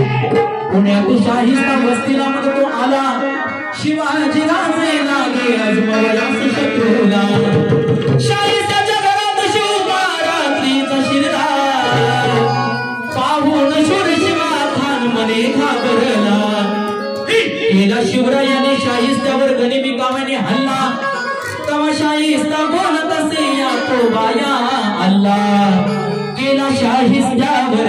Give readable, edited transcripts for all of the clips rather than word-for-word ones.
पुण्यात शाहिस्ता वस्तीला मग तो आला शिवाजी राजे लागे अजमवयास शत्रूला शाहिस्ताच्या घरात शिवरात्रीचा शिरला पाहून शूर शिवा खान मने घाबरला केला शिवरायाने शाहिस्त्यावर गनिमी कामाने हल्ला तवा शाहिस्ता बोलत असे या तो बाया अल्लाह केला शाहिस्त्यावर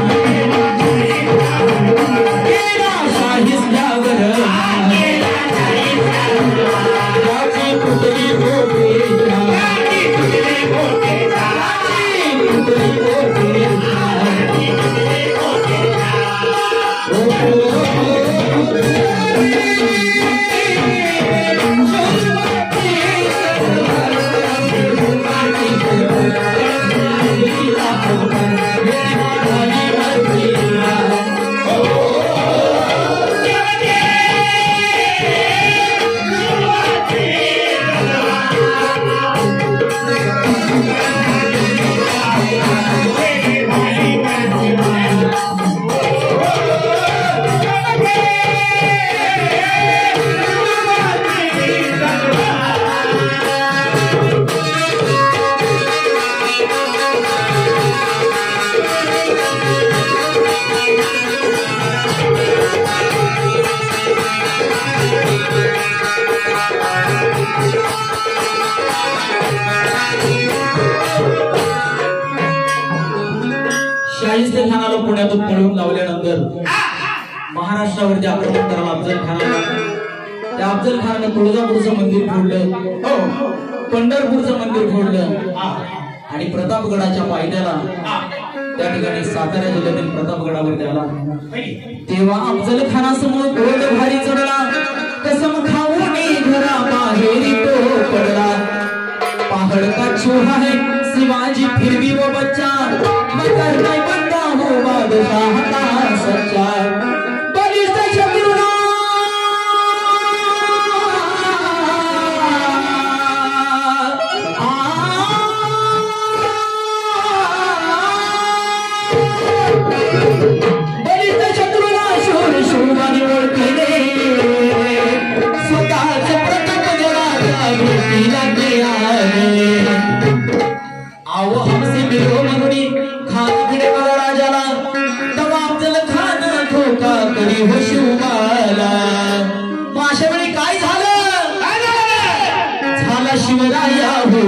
शाहिस्ते खानाला पुण्यातून पळवून लावल्यानंतर महाराष्ट्रावरती आक्रमण करायला अफजल खानाला त्या अफजल खानाने तुळजापूरचं मंदिर फोडलं पंढरपूरचं मंदिर फोडलं आणि प्रतापगडाच्या पायथ्याला त्या ठिकाणी सातारा जिल्ह्यातील प्रतापगडावर आला तेव्हा अफजल खानासमोर घोड भारी चढला कसम खाऊन घरा बाहेर तो पडला पहाड़ का चूहा है शिवाजी फिर भी वो बच्चा मगर मैं बंदा हूँ बादशाह का सच्चा बलिष्ठ शत्रुना बलिष्ठ शत्रुना शूर शूराने ओळखले स्वतःचे प्रताप देवाच्या भेटीला ते आले आओ हमसे मिलो मनुनी खान भिडे बघा राजाला तवा अफजल खान धोका करी हो शिवबाला मग अशा वेळी काय झालं झाला शिवराया हो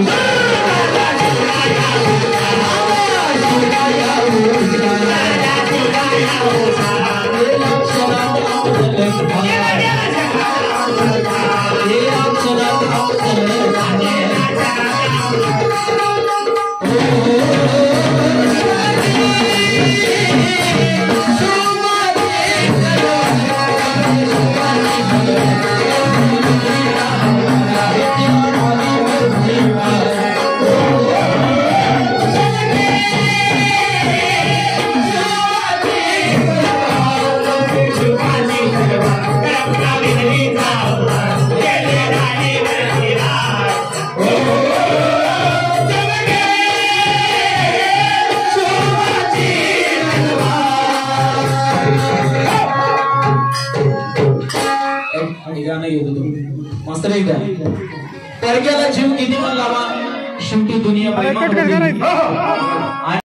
मस्त एकदा परक्याला जीव किती पण लावा शेवटी दुनिया